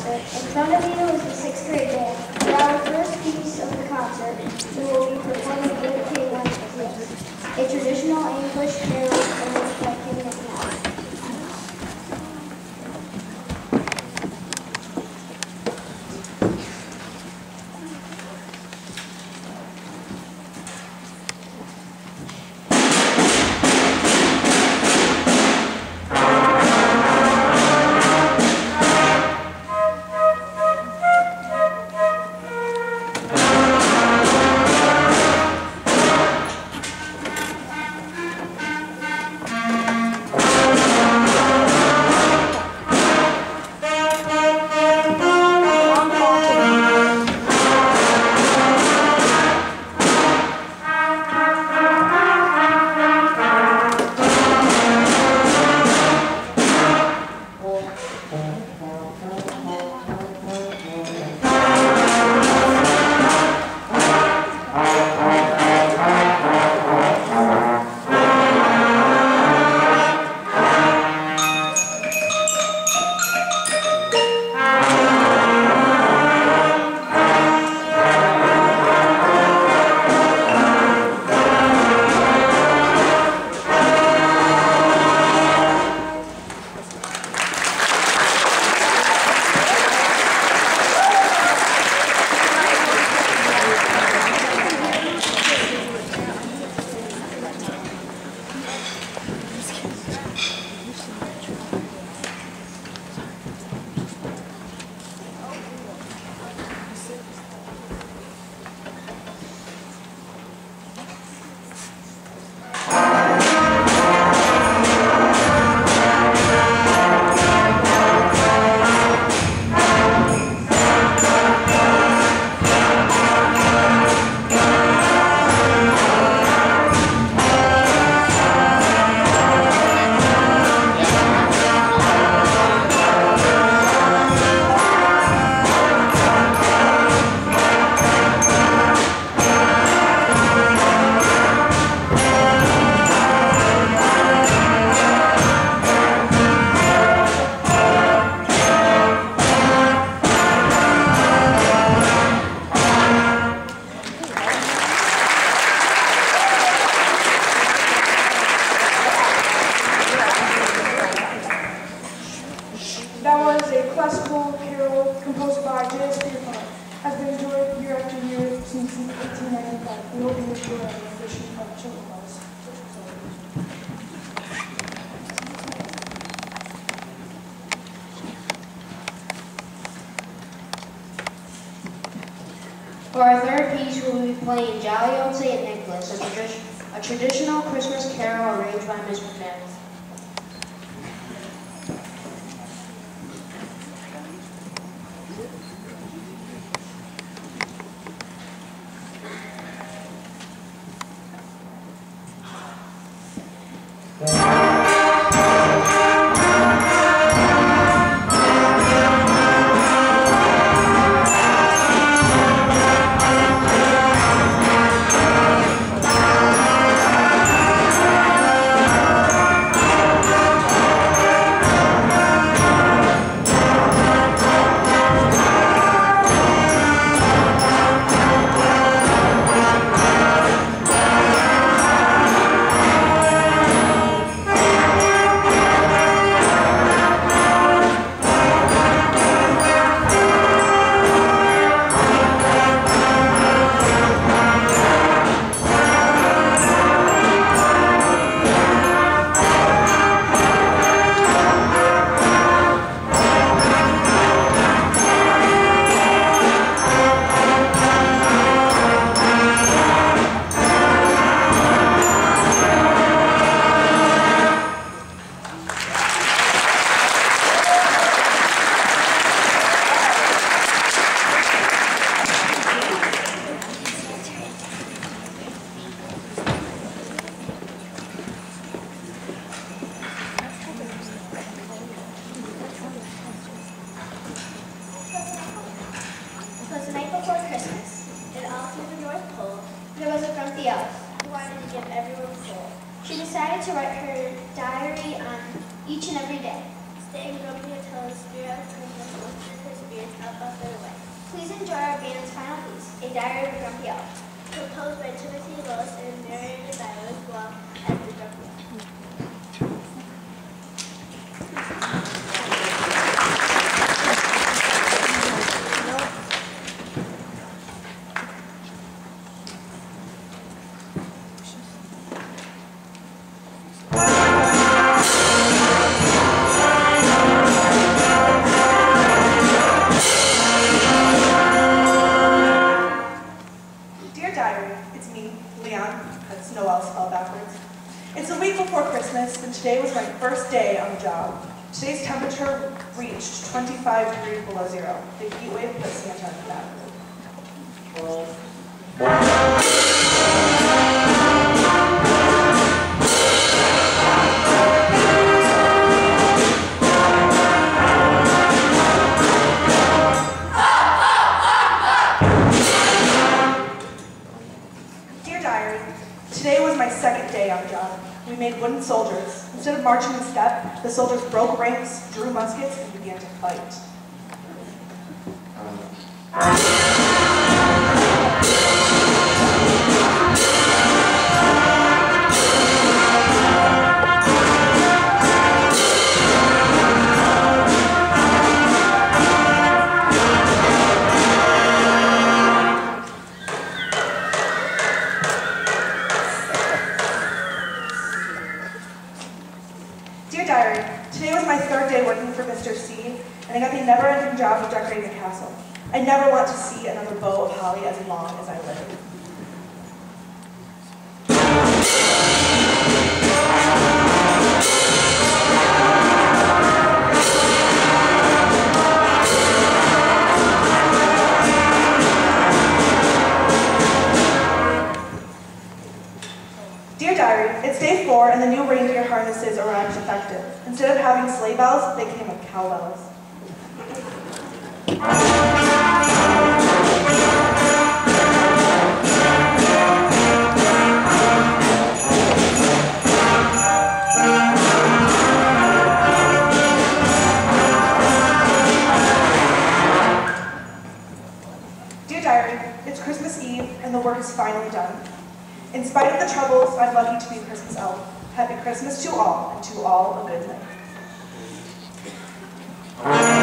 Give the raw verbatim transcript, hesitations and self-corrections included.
concert. In front of you is the sixth grade band. For our first piece of the concert, we will be performing eight K Wednesdays, a traditional English carol arranged by Kim McNally. That was a classical carol composed by J S Pierpont. Has been enjoyed year after year since eighteen ninety-five. We hope you enjoy our edition of Children's House. For our third piece, we will be playing Jolly Old Saint Nicholas, a, tradi a traditional Christmas carol arranged by Miz McNally. She decided to write her diary on each and every day. Staying grumpy until his spirit turned his persevere enjoy our band's final piece, A Diary of a Grumpy Elf, composed by Timothy Willis and narrated by Liz Well as the Grumpy Elf. Today was my first day on the job. Today's temperature reached twenty-five degrees below zero. The heat wave put Santa in the back. Dear Diary, today was my second day on the job. We made wooden soldiers. Instead of marching in step, the soldiers broke ranks, drew muskets, and began to fight. Dear Diary, today was my third day working for Mister C, and I got the never-ending job of decorating the castle. I never want to see another bow of holly as long as I live. Dear Diary, it's day four and the new reindeer harnesses arrived effective. Instead of having sleigh bells, they came with cowbells. Dear Diary, it's Christmas Eve and the work is finally done. In spite of the troubles, I'm lucky to be a Christmas elf. Happy Christmas to all, and to all a good night.